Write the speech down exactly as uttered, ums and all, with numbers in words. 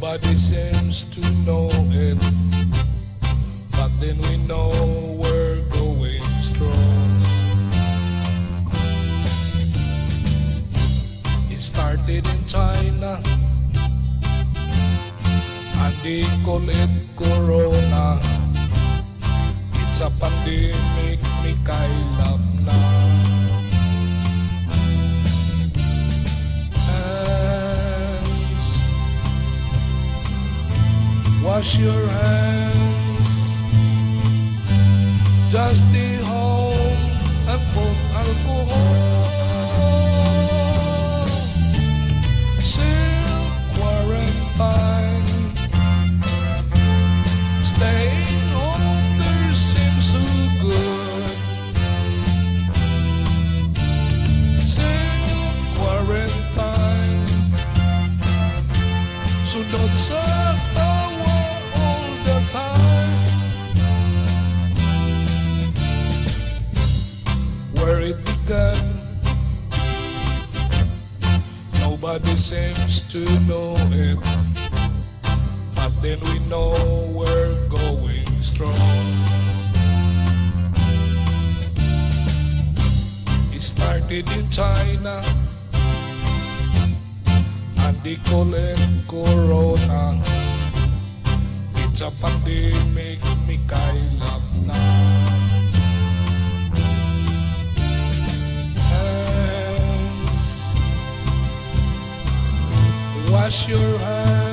Nobody seems to know it, but then we know we're going strong. It started in China, and they call it Corona. It's a pandemic, may kailap na. Hands, wash your hands. Just stay home and put alcohol. Still quarantine, staying home there seems so good. Still quarantine, sunod sa asawa all the time. Where it began, nobody seems to know it, but then we know we're going strong. It started in China, and they call it Corona. It's a pandemic, may kailap na. Hands, wash your hands.